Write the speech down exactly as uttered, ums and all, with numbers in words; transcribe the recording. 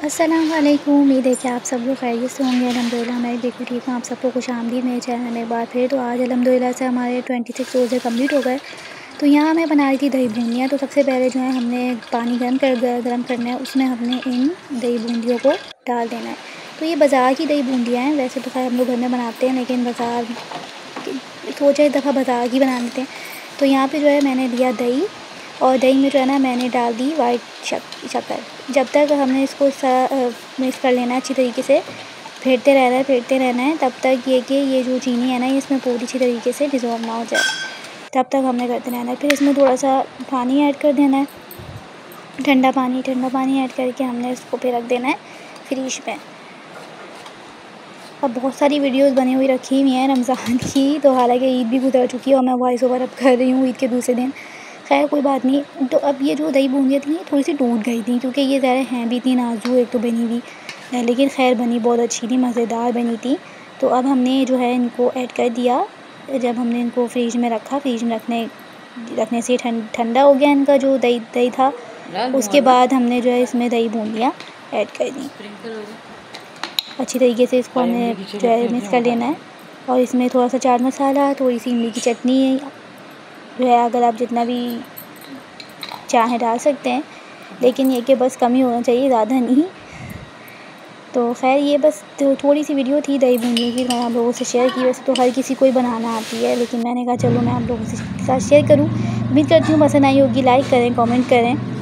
अस्सलाम वालेकुम। उम्मीद है कि आप सब लोग खैरियत से होंगे। अल्हम्दुलिल्लाह मैं बिल्कुल ठीक हूँ। आप सबको खुशामदीद मेरे चैनल में एक बार फिर। तो आज अल्हम्दुलिल्लाह से हमारे छब्बीस रोज़े कंप्लीट हो गए। तो यहाँ मैं बना रही थी दही बूंदियाँ। तो सबसे पहले जो है हमने पानी गर्म कर गर्म करना है, उसमें हमने इन दही बूंदियों को डाल देना है। तो ये बाज़ार की दही बूंदियाँ हैं, वैसे तो खैर हम लोग घर में बनाते हैं, लेकिन बाज़ार सोचा एक दफ़ा बाज़ार की बना लेते हैं। तो यहाँ पे जो है मैंने लिया दही, और दही में जो है ना मैंने डाल दी वाइट शक्कर। जब तक हमने इसको मिक्स कर लेना है अच्छी तरीके से, फेंटते रहना है फेंटते रहना है तब तक ये कि ये जो चीनी है ना ये इसमें पूरी अच्छी तरीके से डिज़ोल्व ना हो जाए, तब तक हमने करते रहना है। फिर इसमें थोड़ा सा पानी ऐड कर देना है, ठंडा पानी ठंडा पानी ऐड करके हमने इसको फिर रख देना है फ्रिज में। अब बहुत सारी वीडियोस बनी हुई रखी हुई हैं रमज़ान की, तो हालांकि ईद भी गुजर चुकी है और मैं वॉइस ओवर अब कर रही हूँ ईद के दूसरे दिन। खैर कोई बात नहीं। तो अब ये जो दही बूंदियाँ थी थोड़ी सी टूट गई थी, क्योंकि ये ज़्यादा हैं भी इतनी नाजुक एक तो बनी हुई, लेकिन खैर बनी बहुत अच्छी थी, मज़ेदार बनी थी। तो अब हमने जो है इनको ऐड कर दिया। जब हमने इनको फ्रिज में रखा, फ्रिज में रखने रखने से ठंडा हो गया इनका जो दही दही था, उसके बाद हमने जो है इसमें दही बूंदियाँ ऐड कर दी। अच्छी तरीके से इसको हमें जो है मिक्स कर लेना है। और इसमें थोड़ा सा चाट मसाला, थोड़ी सी इमली की चटनी जो है अगर आप जितना भी चाहें डाल सकते हैं, लेकिन ये कि बस कम ही होना चाहिए, ज़्यादा नहीं। तो खैर ये बस तो थोड़ी सी वीडियो थी दही बूंदी की, मैं आप लोगों से शेयर की। वैसे तो हर किसी को ही बनाना आती है, लेकिन मैंने कहा चलो मैं आप लोगों के साथ शेयर करूँ। उम्मीद करती हूँ पसंद आई होगी। लाइक करें, कमेंट करें।